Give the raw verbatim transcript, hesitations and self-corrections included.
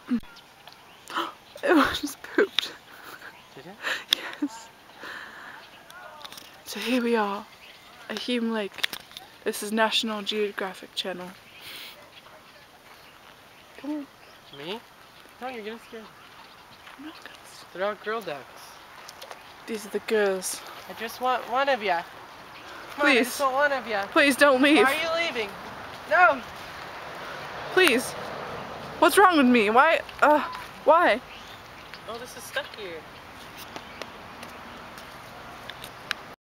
It just pooped. Did it? Yes. So here we are, a Hume Lake. This is National Geographic channel. Come on. Me? No, you're gonna scare me. I'm not gonna s- They're all girl ducks. These are the girls. I just want one of ya. Come on, I Please. just want one of ya. Please don't leave. Why are you leaving? No! Please. What's wrong with me? Why? Uh, why? Oh, this is stuck here.